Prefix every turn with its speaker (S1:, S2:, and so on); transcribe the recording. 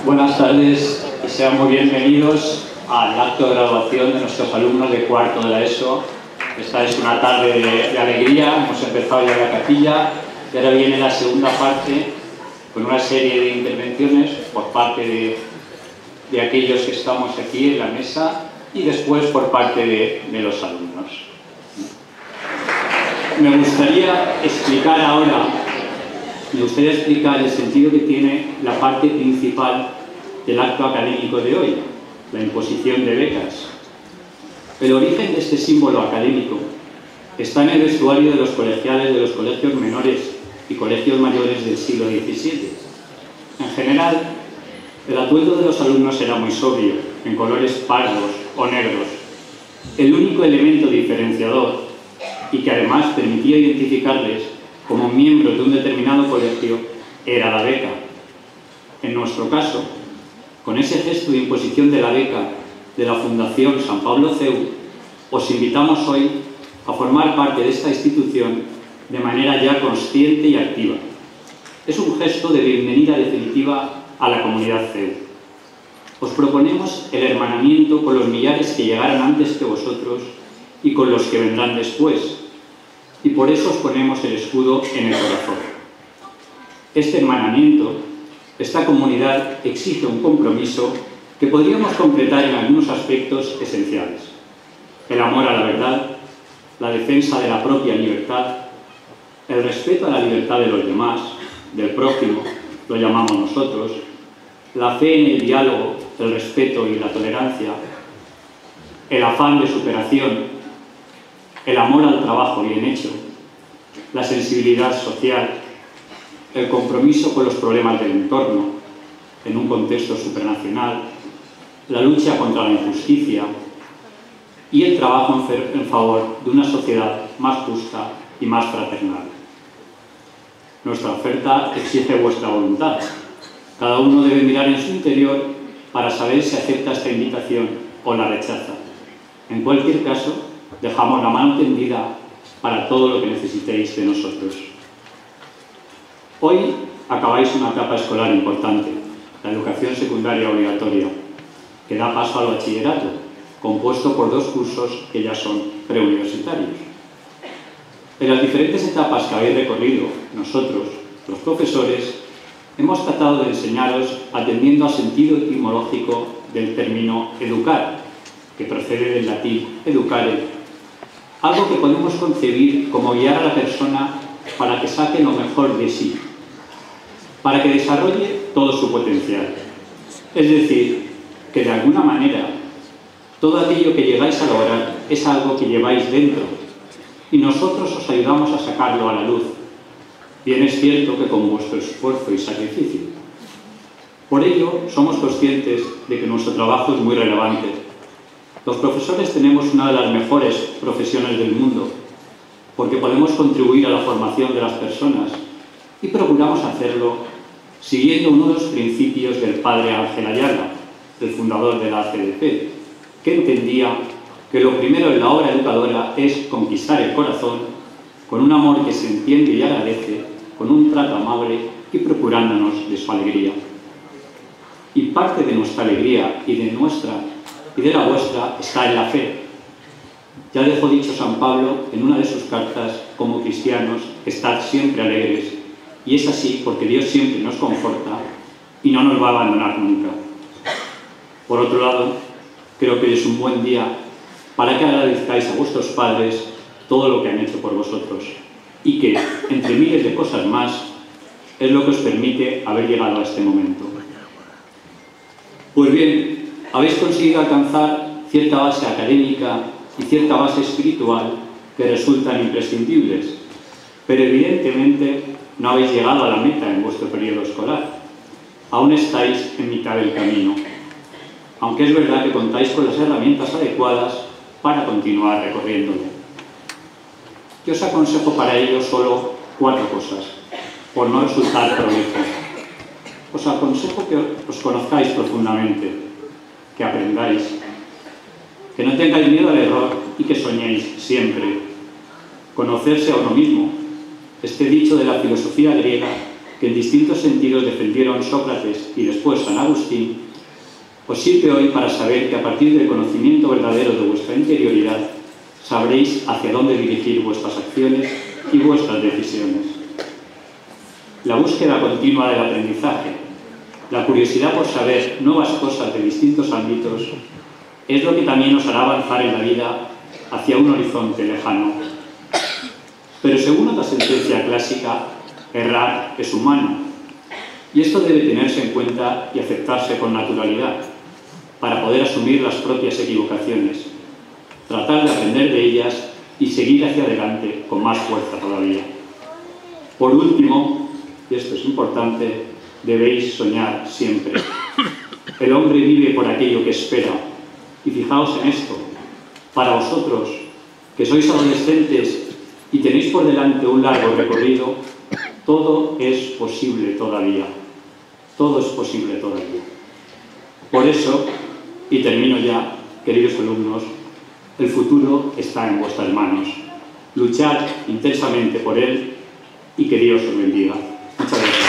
S1: Buenas tardes y sean muy bienvenidos al acto de graduación de nuestros alumnos de cuarto de la ESO. Esta es una tarde de alegría, hemos empezado ya la capilla y ahora viene la segunda parte con una serie de intervenciones por parte de aquellos que estamos aquí en la mesa y después por parte de los alumnos. Me gustaría explicar el sentido que tiene la parte principal del acto académico de hoy, la imposición de becas. El origen de este símbolo académico está en el vestuario de los colegiales de los colegios menores y colegios mayores del siglo XVII. En general, el atuendo de los alumnos era muy sobrio, en colores pardos o negros. El único elemento diferenciador y que además permitía identificarles como miembros de un determinado colegio era la beca. En nuestro caso, con ese gesto de imposición de la beca de la Fundación San Pablo CEU, os invitamos hoy a formar parte de esta institución de manera ya consciente y activa. Es un gesto de bienvenida definitiva a la comunidad CEU. Os proponemos el hermanamiento con los millares que llegaran antes que vosotros y con los que vendrán después, y por eso os ponemos el escudo en el corazón. Este hermanamiento, esta comunidad exige un compromiso que podríamos completar en algunos aspectos esenciales: el amor a la verdad, la defensa de la propia libertad, el respeto a la libertad de los demás, del prójimo, lo llamamos nosotros, la fe en el diálogo, el respeto y la tolerancia, el afán de superación, el amor al trabajo bien hecho, la sensibilidad social, el compromiso con los problemas del entorno en un contexto supranacional, la lucha contra la injusticia y el trabajo en favor de una sociedad más justa y más fraternal. Nuestra oferta exige vuestra voluntad. Cada uno debe mirar en su interior para saber si acepta esta invitación o la rechaza. En cualquier caso, dejamos la mano tendida para todo lo que necesitéis de nosotros. Hoy acabáis una etapa escolar importante, la educación secundaria obligatoria, que da paso al bachillerato, compuesto por 2 cursos que ya son preuniversitarios. En las diferentes etapas que habéis recorrido, nosotros, los profesores, hemos tratado de enseñaros atendiendo al sentido etimológico del término educar, que procede del latín educare, algo que podemos concebir como guiar a la persona para que saque lo mejor de sí, para que desarrolle todo su potencial. Es decir, que de alguna manera todo aquello que llegáis a lograr es algo que lleváis dentro y nosotros os ayudamos a sacarlo a la luz. Bien es cierto que con vuestro esfuerzo y sacrificio. Por ello, somos conscientes de que nuestro trabajo es muy relevante. Los profesores tenemos una de las mejores profesiones del mundo, porque podemos contribuir a la formación de las personas y procuramos hacerlo siguiendo uno de los principios del padre Ángel Ayala, el fundador de la ACDP, que entendía que lo primero en la obra educadora es conquistar el corazón con un amor que se entiende y agradece, con un trato amable y procurándonos de su alegría. Y parte de nuestra alegría y de la vuestra está en la fe. Ya dejó dicho San Pablo en una de sus cartas: como cristianos, estad siempre alegres. Y es así porque Dios siempre nos conforta y no nos va a abandonar nunca. Por otro lado, creo que hoy es un buen día para que agradezcáis a vuestros padres todo lo que han hecho por vosotros y que, entre miles de cosas más, es lo que os permite haber llegado a este momento. Pues bien, habéis conseguido alcanzar cierta base académica y cierta base espiritual que resultan imprescindibles, pero evidentemente no habéis llegado a la meta en vuestro periodo escolar. Aún estáis en mitad del camino, aunque es verdad que contáis con las herramientas adecuadas para continuar recorriéndolo. Yo os aconsejo para ello solo 4 cosas, por no resultar prolijo. Os aconsejo que os conozcáis profundamente, que aprendáis, que no tengáis miedo al error y que soñéis siempre. Conocerse a uno mismo. Este dicho de la filosofía griega que en distintos sentidos defendieron Sócrates y después San Agustín, os sirve hoy para saber que a partir del conocimiento verdadero de vuestra interioridad sabréis hacia dónde dirigir vuestras acciones y vuestras decisiones. La búsqueda continua del aprendizaje, la curiosidad por saber nuevas cosas de distintos ámbitos, es lo que también os hará avanzar en la vida hacia un horizonte lejano. Pero según otra sentencia clásica, errar es humano, y esto debe tenerse en cuenta y aceptarse con naturalidad, para poder asumir las propias equivocaciones, tratar de aprender de ellas y seguir hacia adelante con más fuerza todavía. Por último, y esto es importante, debéis soñar siempre. El hombre vive por aquello que espera, y fijaos en esto, para vosotros, que sois adolescentes y tenéis por delante un largo recorrido, todo es posible todavía. Todo es posible todavía. Por eso, y termino ya, queridos alumnos, el futuro está en vuestras manos. Luchad intensamente por él y que Dios os bendiga. Muchas gracias.